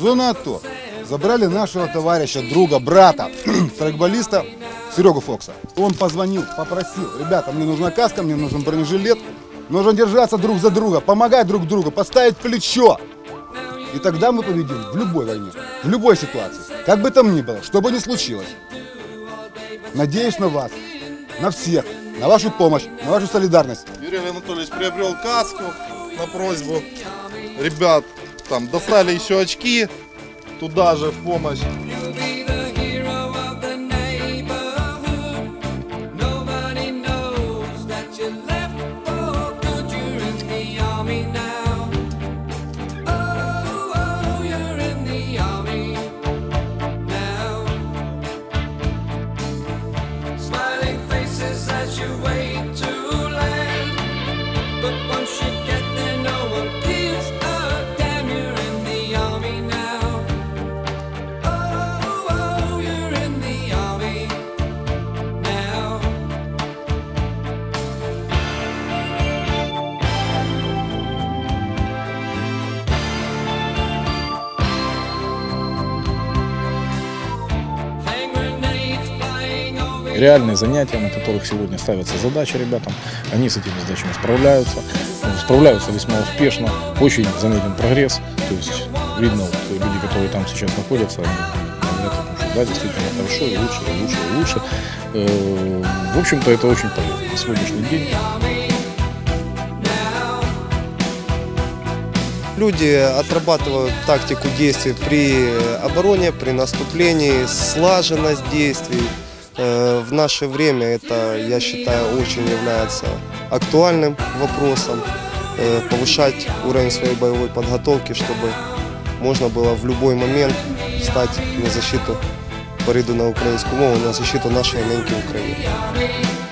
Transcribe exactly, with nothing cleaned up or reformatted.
зона АТО забрали нашего товарища, друга, брата, страйкболиста Серегу Фокса. Он позвонил, попросил: ребята, мне нужна каска, мне нужен бронежилет, нужно держаться друг за друга, помогать друг другу, подставить плечо. И тогда мы победим в любой войне, в любой ситуации, как бы там ни было, что бы ни случилось. Надеюсь на вас, на всех, на вашу помощь, на вашу солидарность. Юрий Анатольевич приобрел каску на просьбу ребят, там достали еще очки, туда же в помощь. Реальные занятия, на которых сегодня ставятся задачи ребятам, они с этими задачами справляются, справляются весьма успешно, очень заметен прогресс, то есть видно, вот, люди, которые там сейчас находятся, они говорят, что да, действительно хорошо, и лучше, и лучше, и лучше. Э, в общем-то, это очень полезно на сегодняшний день. Люди отрабатывают тактику действий при обороне, при наступлении, слаженность действий. В наше время это, я считаю, очень является актуальным вопросом. Повышать уровень своей боевой подготовки, чтобы можно было в любой момент встать на защиту, перейду на українську мову, на защиту нашої неньки України.